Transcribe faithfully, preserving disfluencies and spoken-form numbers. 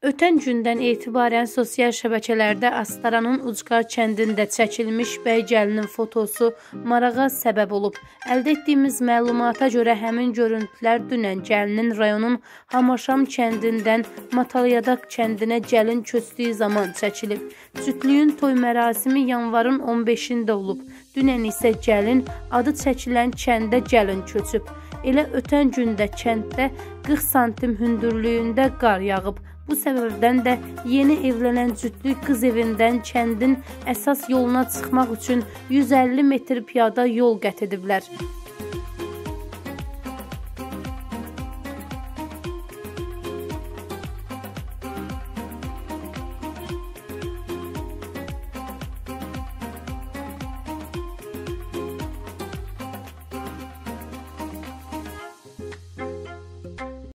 Ötən gündən etibarən sosial şəbəkələrdə Astaranın Ucqar kəndində çəkilmiş bəy gəlinin fotosu marağa səbəb olub. Əldə etdiyimiz məlumata görə həmin görüntülər dünən gəlinin rayonun Hamaşam kəndindən Matalyadaq kəndinə gəlin köçdüyü zaman çəkilib. Cütlüyün toy mərasimi yanvarın on beşində olub. Dünən isə gəlin adı çəkilən kəndə gəlin köçüb. Elə ötən gündə kənddə qırx santim hündürlüyündə qar yağıb. Bu səbəbdən də yeni evlənən cütlük qız evindən kəndin əsas yoluna çıxmaq üçün yüz əlli metr piyada yol qət ediblər.